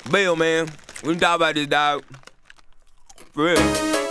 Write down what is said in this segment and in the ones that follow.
Bill, man, we can talk about this, dog. For real.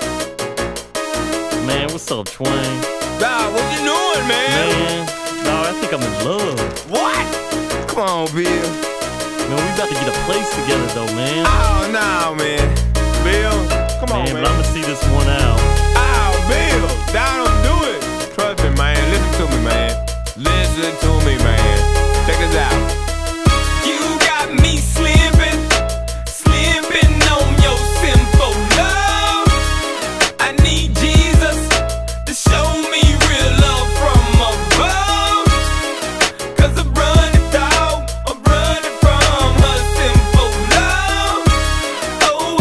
Man, what's up, Twain? Dog, what you doing, man? Man, dog, I think I'm in love. What? Come on, Bill. Man, we about to get a place together, though, man. Oh, no, man. Bill, come on, man. But I'ma see this one out. Oh, Bill, dog, don't do it. Trust me, man. Listen to me, man. Listen to me, man. Check this out. You got me slipping on your sinful love. I need Jesus to show me real love from above. 'Cause I'm running, dog, I'm running from a sinful love. Oh,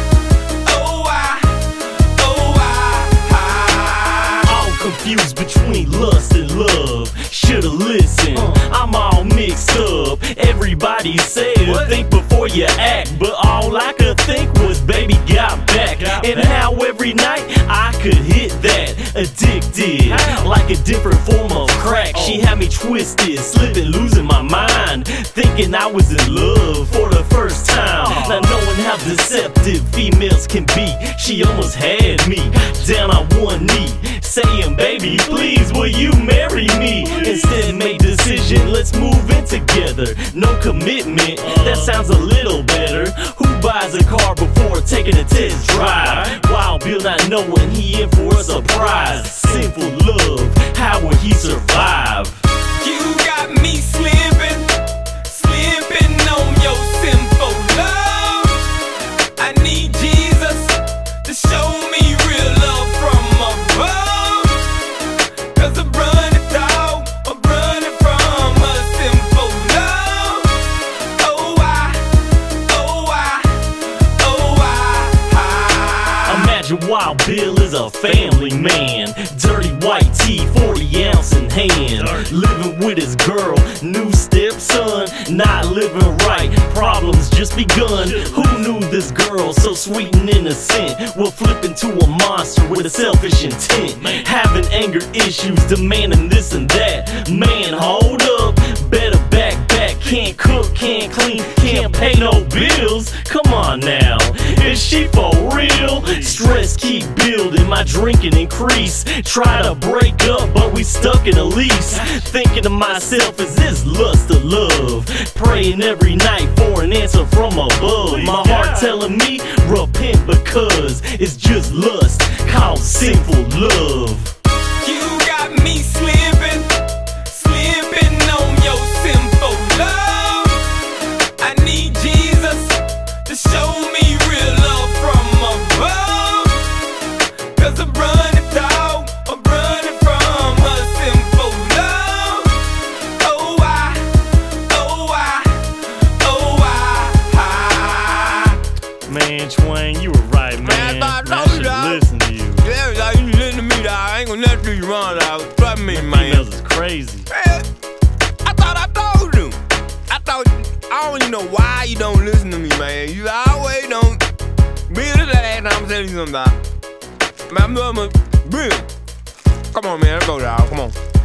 I. All confused between lust and love. Should've listened, I'm all mixed up. Everybody said think before you act, but all I could think was baby got back. And how every night I could hit that. Addicted, like a different form of crack. She had me twisted, slipping, losing my mind, thinking I was in love for the first time. Not knowing how deceptive females can be, she almost had me down on one knee, saying, baby, please, will you marry me? Instead made decision, let's move in together. No commitment, that sounds a little better. Who buys a car before taking a test drive? Wild Bill not knowing he in for a surprise. Sinful love, how will he survive? You got me slipping on your sinful love. I need Jesus to show me real love from above. 'Cause I'm running, dog, I'm running from a sinful love. Oh, I. Imagine Wild Bill is a family man. Dirty white tee, 40 ounce in hand. Living with his girl, new stepson. Not living right, problems just begun. Who knew this girl, so sweet and innocent, will flip into a monster with a selfish intent? Having anger issues, demanding this and that. Man, hold up, better back. Can't cook, can't clean, can't pay no bills. Come on now, is she for real? Stress keep building, my drinking increase. Try to break up, but we stuck in a lease. Thinking to myself, is this lust or love? Praying every night for an answer from above. My heart telling me, repent, because it's just lust called sinful love. You got me slipping on your sinful love. I need Jesus to show me real love from above. 'Cause I'm running, dog, I'm running from a sinful love. Oh, I. Man, Twain, you were right, man. I I should listen to you. Yeah, dog, you listen to me, dog. I ain't gonna let you run, dog. Trust me, man. Females is crazy. Man, I thought I told you. I don't even know why you don't listen to me, man. You always don't. Bill, this is the last time I'm telling you something, dog. Man, I'm Bill. Come on, man. Let's go, dog. Come on.